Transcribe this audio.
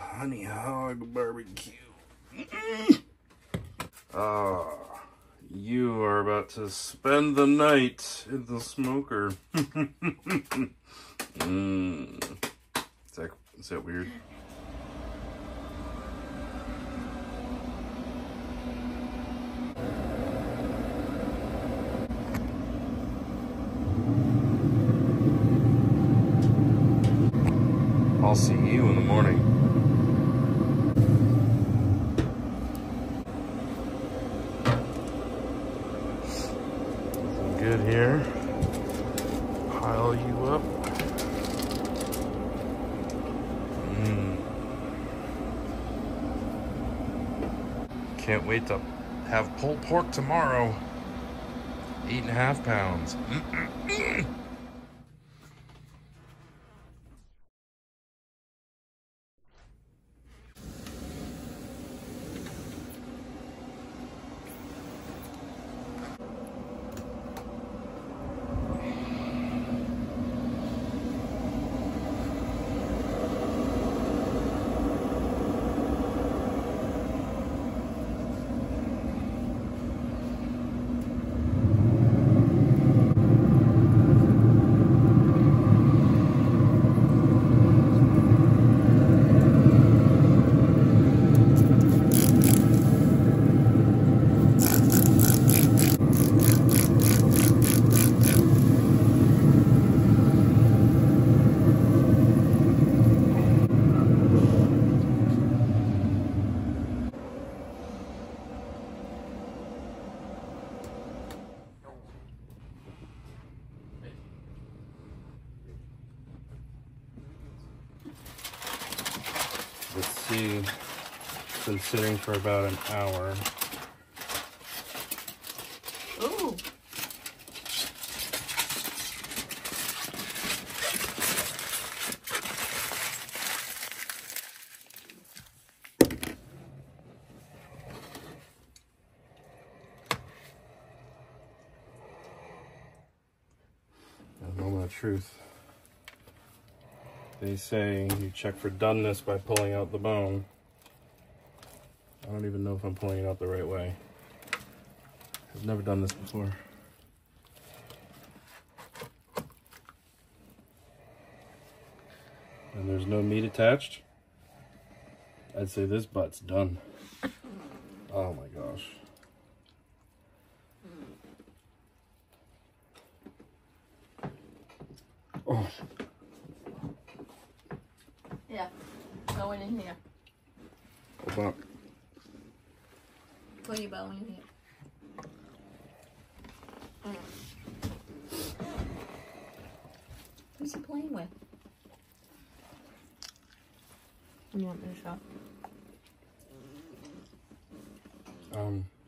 Honey hog barbecue. You are about to spend the night in the smoker. Is that weird? I'll see you in the morning. Looking good here. Pile you up. Can't wait to have pulled pork tomorrow. 8.5 pounds. Let's see, it's been sitting for about an hour. Ooh. A moment of truth. They say you check for doneness by pulling out the bone. I don't even know if I'm pulling it out the right way. I've never done this before. And there's no meat attached. I'd say this butt's done. Oh my gosh. Oh. Yeah, going in here. Hold on. Put your bow in here. Who's he playing with? You want me to show?